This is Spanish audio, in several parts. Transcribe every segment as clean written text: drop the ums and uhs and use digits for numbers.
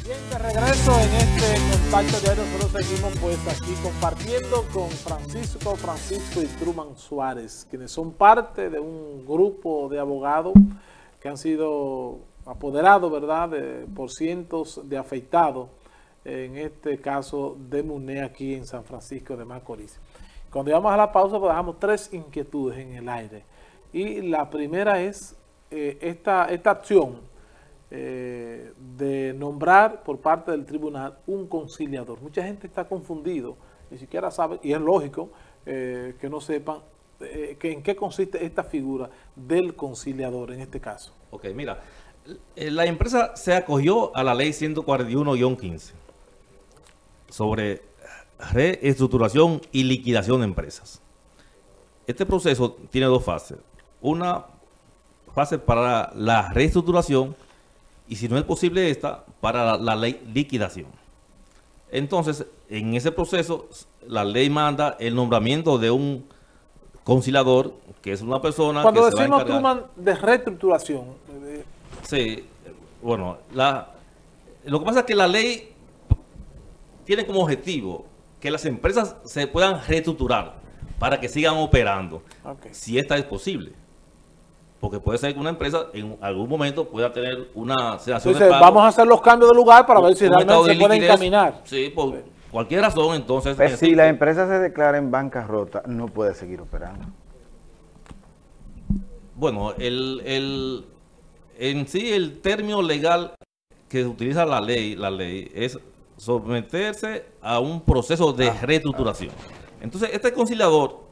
Bien, de regreso en este contacto diario, nosotros seguimos pues aquí compartiendo con Francisco y Truman Suárez, quienes son parte de un grupo de abogados que han sido apoderados, ¿verdad?, por cientos de afectados, en este caso de MUNE aquí en San Francisco de Macorís. Cuando íbamos a la pausa, pues dejamos tres inquietudes en el aire. Y la primera es esta acción de nombrar por parte del tribunal un conciliador. Mucha gente está confundido, ni siquiera sabe, y es lógico que no sepan en qué consiste esta figura del conciliador en este caso. Ok, mira, la empresa se acogió a la ley 141-15 sobre reestructuración y liquidación de empresas. Este proceso tiene dos fases. Una fase para la reestructuración y, si no es posible esta, para la ley liquidación. Entonces, en ese proceso, la ley manda el nombramiento de un conciliador, que es una persona cuando que se va a encargar. Cuando decimos, Truman, de reestructuración. Sí, bueno, lo que pasa es que la ley tiene como objetivo que las empresas se puedan reestructurar para que sigan operando, si esta es posible. Porque puede ser que una empresa en algún momento pueda tener una cesación de pago. Vamos a hacer los cambios de lugar para ver si realmente se puede encaminar. Sí, por cualquier razón, entonces... Pues si la empresa se declara en bancarrota, no puede seguir operando. Bueno, en sí el término legal que utiliza la ley es someterse a un proceso de reestructuración. Entonces, este conciliador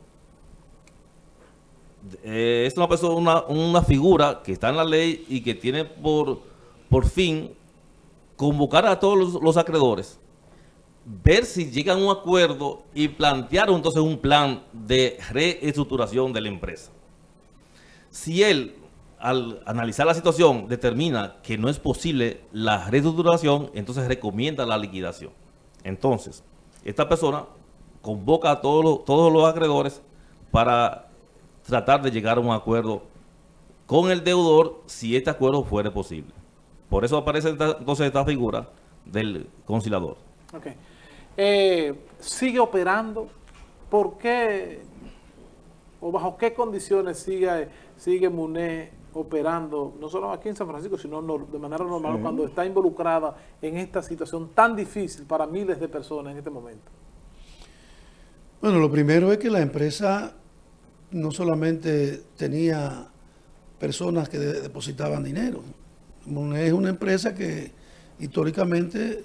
es una persona, una figura que está en la ley y que tiene por fin convocar a todos los acreedores, ver si llegan a un acuerdo y plantear entonces un plan de reestructuración de la empresa. Si él, al analizar la situación, determina que no es posible la reestructuración, entonces recomienda la liquidación. Entonces, esta persona convoca a todos los acreedores para tratar de llegar a un acuerdo con el deudor, si este acuerdo fuera posible. Por eso aparece entonces esta figura del conciliador. Okay. ¿Sigue operando? ¿Por qué o bajo qué condiciones sigue MUNE operando, no solo aquí en San Francisco, sino de manera normal, cuando está involucrada en esta situación tan difícil para miles de personas en este momento? Bueno, lo primero es que la empresa no solamente tenía personas que depositaban dinero. MUNE es una empresa que históricamente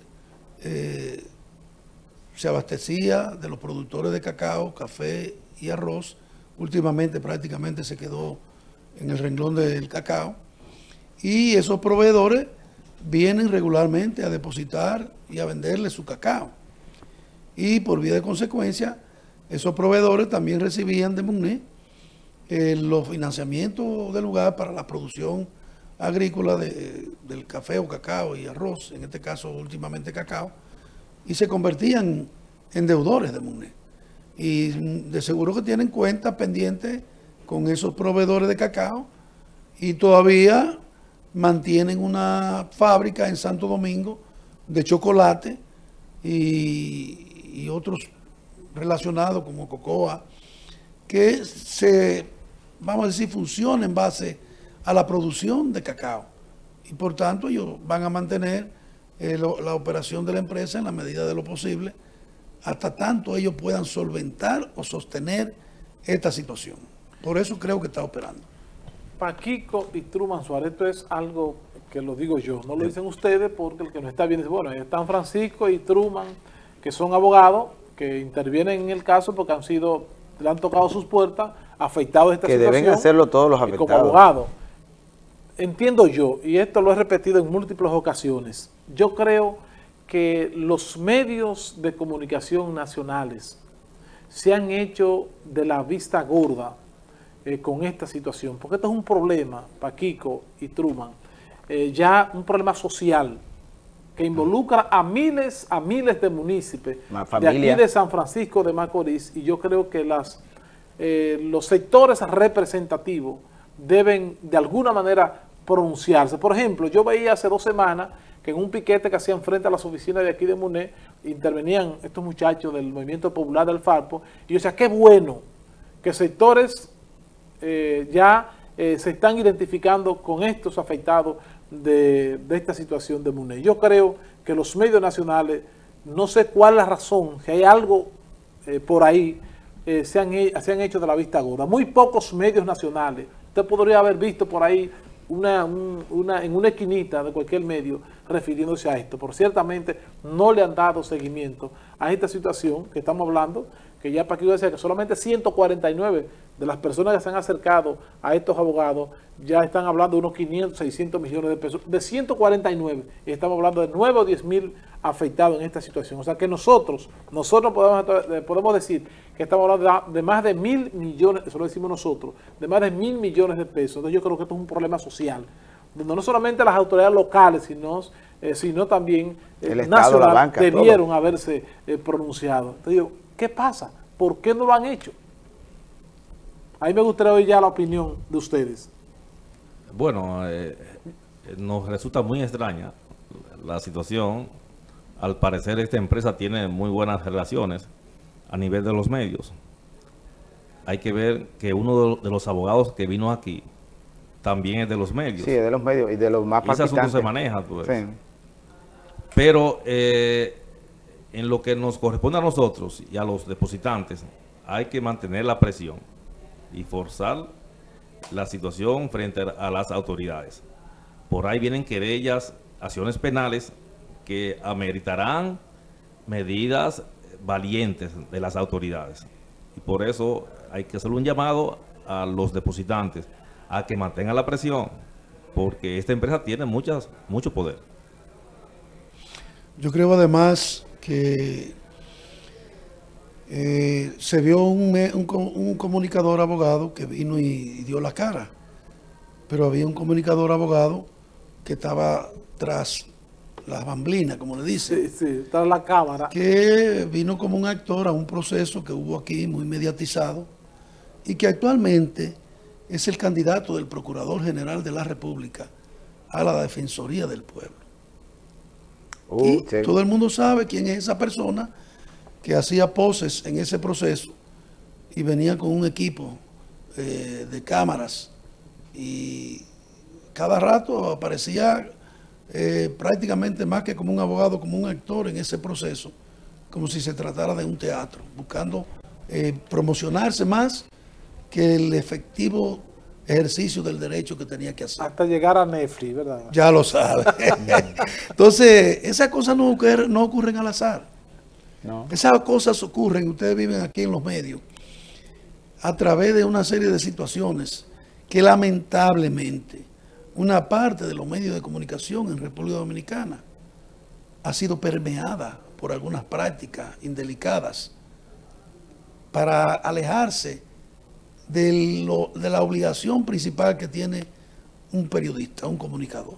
se abastecía de los productores de cacao, café y arroz. Últimamente prácticamente se quedó en el renglón del cacao. Y esos proveedores vienen regularmente a depositar y a venderle su cacao. Y por vía de consecuencia, esos proveedores también recibían de MUNE los financiamientos del lugar para la producción agrícola del café o cacao y arroz, en este caso últimamente cacao, y se convertían en deudores de MUNE. Y de seguro que tienen cuentas pendientes con esos proveedores de cacao y todavía mantienen una fábrica en Santo Domingo de chocolate y otros relacionados como cocoa, que vamos a decir, funciona en base a la producción de cacao. Y por tanto ellos van a mantener la operación de la empresa en la medida de lo posible, hasta tanto ellos puedan solventar o sostener esta situación. Por eso creo que está operando. Paquico y Truman Suárez, esto es algo que lo digo yo, no lo dicen ustedes, porque el que no está bien dice, bueno, están Francisco y Truman, que son abogados, que intervienen en el caso porque le han tocado sus puertas, afectados de esta situación. Que deben hacerlo todos los afectados. Como abogado, entiendo yo, y esto lo he repetido en múltiples ocasiones, yo creo que los medios de comunicación nacionales se han hecho de la vista gorda con esta situación, porque esto es un problema, Paquico y Truman, ya un problema social que involucra a miles de municipios de aquí de San Francisco de Macorís, y yo creo que los sectores representativos deben de alguna manera pronunciarse. Por ejemplo, yo veía hace 2 semanas que en un piquete que hacían frente a las oficinas de aquí de MUNE, intervenían estos muchachos del Movimiento Popular del Falpo, y yo decía, qué bueno que sectores se están identificando con estos afectados de esta situación de MUNE. Yo creo que los medios nacionales, no sé cuál es la razón, que hay algo por ahí, se han hecho de la vista gorda. Muy pocos medios nacionales. Usted podría haber visto por ahí en una esquinita de cualquier medio refiriéndose a esto, pero ciertamente no le han dado seguimiento a esta situación que estamos hablando, que ya para que yo decía que solamente 149 de las personas que se han acercado a estos abogados ya están hablando de unos 500, 600 millones de pesos, de 149, y estamos hablando de 9 o 10 mil afectados en esta situación. O sea que nosotros podemos decir que estamos hablando de más de 1.000 millones, eso lo decimos nosotros, de más de 1.000 millones de pesos. Entonces yo creo que esto es un problema social, donde no solamente las autoridades locales, sino también el Estado, la banca, debieron todo haberse pronunciado. Entonces digo, ¿qué pasa? ¿Por qué no lo han hecho? Ahí me gustaría oír ya la opinión de ustedes. Bueno, nos resulta muy extraña la situación. Al parecer esta empresa tiene muy buenas relaciones a nivel de los medios. Hay que ver que uno de los abogados que vino aquí también es de los medios. Sí, es de los medios y de los más palpitantes. Ese asunto se maneja, pues. Sí. Pero en lo que nos corresponde a nosotros y a los depositantes, hay que mantener la presión y forzar la situación frente a las autoridades. Por ahí vienen querellas, acciones penales que ameritarán medidas valientes de las autoridades. Y por eso hay que hacer un llamado a los depositantes a que mantengan la presión, porque esta empresa tiene mucho poder. Yo creo además que se vio un comunicador abogado que vino y dio la cara, pero había un comunicador abogado que estaba tras las bamblinas, como le dicen. Sí, tras la cámara. Que vino como un actor a un proceso que hubo aquí muy mediatizado y que actualmente es el candidato del Procurador General de la República a la Defensoría del Pueblo. Y sí, todo el mundo sabe quién es esa persona que hacía poses en ese proceso y venía con un equipo de cámaras y cada rato aparecía prácticamente más que como un abogado, como un actor en ese proceso, como si se tratara de un teatro, buscando promocionarse más que el efectivo ejercicio del derecho que tenía que hacer. Hasta llegar a Netflix, ¿verdad? Ya lo sabe. Entonces, esas cosas no ocurren al azar. No. Esas cosas ocurren, ustedes viven aquí en los medios, a través de una serie de situaciones que lamentablemente una parte de los medios de comunicación en República Dominicana ha sido permeada por algunas prácticas indelicadas para alejarse de la obligación principal que tiene un periodista, un comunicador.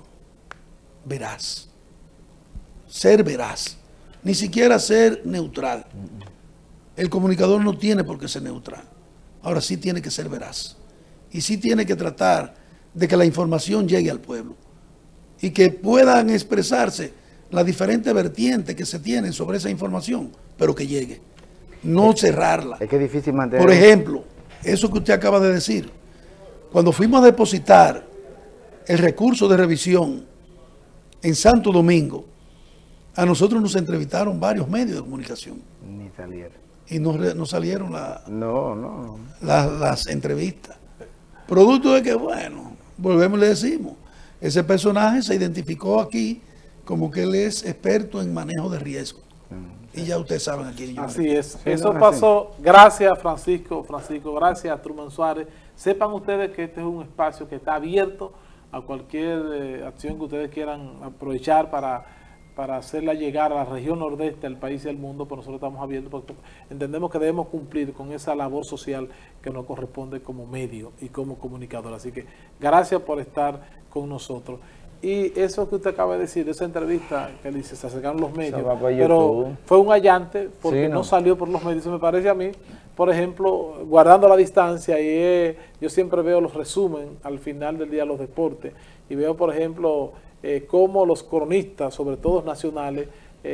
Veraz. Ser veraz. Ni siquiera ser neutral. El comunicador no tiene por qué ser neutral. Ahora sí tiene que ser veraz. Y sí tiene que tratar de que la información llegue al pueblo. Y que puedan expresarse las diferentes vertientes que se tienen sobre esa información, pero que llegue. No cerrarla. Es que es difícil mantener. Por ejemplo, eso que usted acaba de decir, cuando fuimos a depositar el recurso de revisión en Santo Domingo, a nosotros nos entrevistaron varios medios de comunicación. Ni salieron. Y no salieron no. Las entrevistas. Producto de que, bueno, volvemos y le decimos, ese personaje se identificó aquí como que él es experto en manejo de riesgo. Y ya ustedes saben a quién yo. Así es. Eso pasó. Gracias, Francisco, gracias, Truman Suárez. Sepan ustedes que este es un espacio que está abierto a cualquier acción que ustedes quieran aprovechar para hacerla llegar a la región nordeste del país y al mundo, pero nosotros estamos abiertos porque entendemos que debemos cumplir con esa labor social que nos corresponde como medio y como comunicador. Así que gracias por estar con nosotros. Y eso que usted acaba de decir, esa entrevista que dice, se acercaron los medios, pero fue un allante porque sí, no salió por los medios. Eso me parece a mí, por ejemplo, guardando la distancia, y yo siempre veo los resúmenes al final del día de los deportes, y veo, por ejemplo, cómo los cronistas, sobre todo nacionales,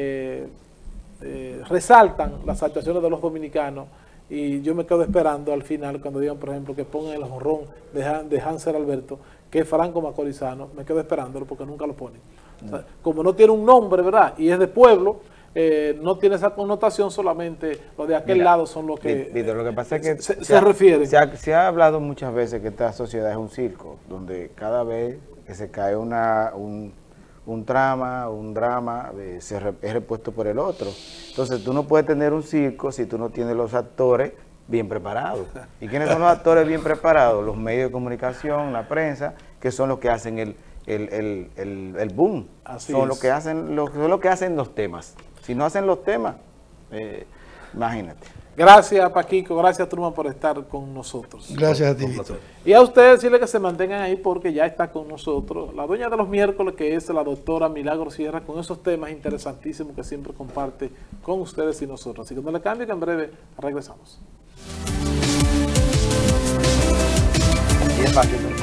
resaltan las actuaciones de los dominicanos, y yo me quedo esperando al final cuando digan, por ejemplo, que pongan el jonrón de Hanser Alberto, que es Franco Macorizano. Me quedo esperándolo porque nunca lo ponen. O sea, como no tiene un nombre, ¿verdad? Y es de pueblo, no tiene esa connotación, solamente los de aquel lado son los que, Víctor, lo que pasa es que se refieren. Se ha hablado muchas veces que esta sociedad es un circo, donde cada vez que se cae un drama, es repuesto por el otro. Entonces tú no puedes tener un circo si tú no tienes los actores bien preparados. ¿Y quiénes son los actores bien preparados? Los medios de comunicación, la prensa, que son los que hacen el boom. Así son es. los que hacen los temas. Si no hacen los temas, imagínate. Gracias, Paquico, gracias, Truman, por estar con nosotros. Gracias a ti, Un Víctor. placer. Y a ustedes decirle que se mantengan ahí porque ya está con nosotros la dueña de los miércoles, que es la doctora Milagro Sierra, con esos temas interesantísimos que siempre comparte con ustedes y nosotros. Así que no le cambie, que en breve regresamos. Así es fácil.